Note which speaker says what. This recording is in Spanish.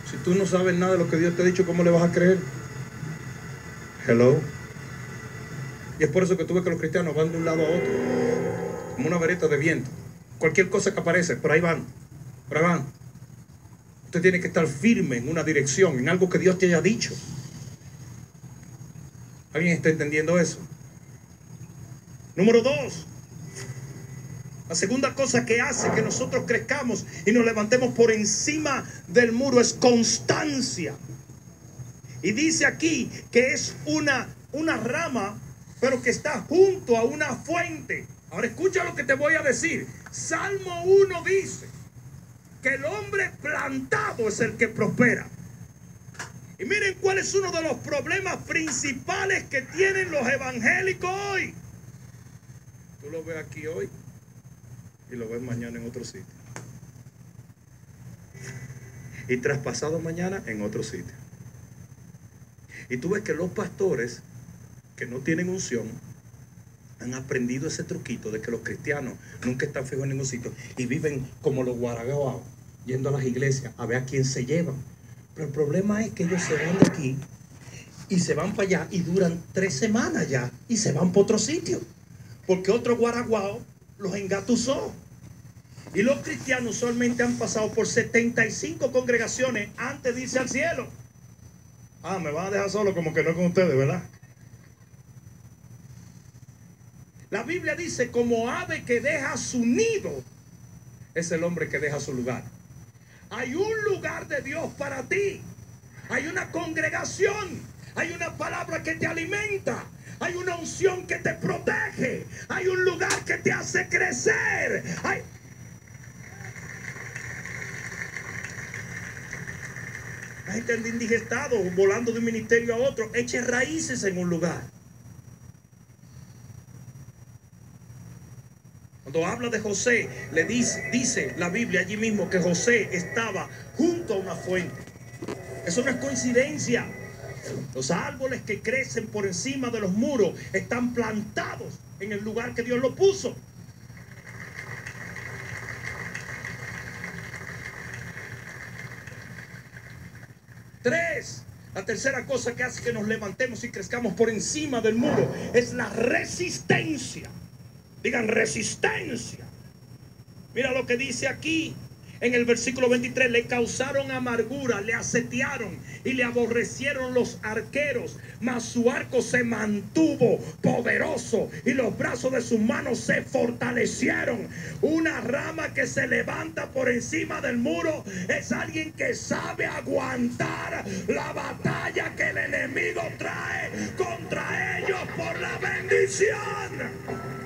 Speaker 1: Si tú no sabes nada de lo que Dios te ha dicho, ¿cómo le vas a creer? Hello. Y es por eso que tú ves que los cristianos van de un lado a otro, como una varita de viento. Cualquier cosa que aparece, por ahí van, por ahí van. Usted tiene que estar firme en una dirección, en algo que Dios te haya dicho. ¿Alguien está entendiendo eso? Número 2. La segunda cosa que hace que nosotros crezcamos y nos levantemos por encima del muro es constancia. Y dice aquí que es una rama, pero que está junto a una fuente. Ahora escucha lo que te voy a decir. Salmo 1 dice que el hombre plantado es el que prospera. Y miren cuál es uno de los problemas principales que tienen los evangélicos hoy. Tú lo ves aquí hoy y lo ves mañana en otro sitio. Y traspasado mañana en otro sitio. Y tú ves que los pastores que no tienen unción han aprendido ese truquito de que los cristianos nunca están fijos en ningún sitio y viven como los guaragaos, yendo a las iglesias a ver a quién se llevan. Pero el problema es que ellos se van de aquí y se van para allá y duran 3 semanas ya y se van para otro sitio porque otro guaraguao los engatusó. Y los cristianos usualmente han pasado por 75 congregaciones antes de irse al cielo. Ah, me van a dejar solo, como que no con ustedes, ¿verdad? La Biblia dice, como ave que deja su nido, es el hombre que deja su lugar. Hay un lugar de Dios para ti. Hay una congregación. Hay una palabra que te alimenta. Hay una unción que te protege. Hay un lugar que te hace crecer. La gente anda indigestado, volando de un ministerio a otro. Eche raíces en un lugar. Cuando habla de José, le dice la Biblia allí mismo que José estaba junto a una fuente. Eso no es coincidencia. Los árboles que crecen por encima de los muros están plantados en el lugar que Dios lo puso. La tercera cosa que hace que nos levantemos y crezcamos por encima del muro es la resistencia. Digan resistencia. Mira lo que dice aquí en el versículo 23. Le causaron amargura, le asediaron y le aborrecieron los arqueros, mas su arco se mantuvo poderoso y los brazos de sus manos se fortalecieron. Una rama que se levanta por encima del muro es alguien que sabe aguantar la batalla que el enemigo trae contra ellos por la bendición.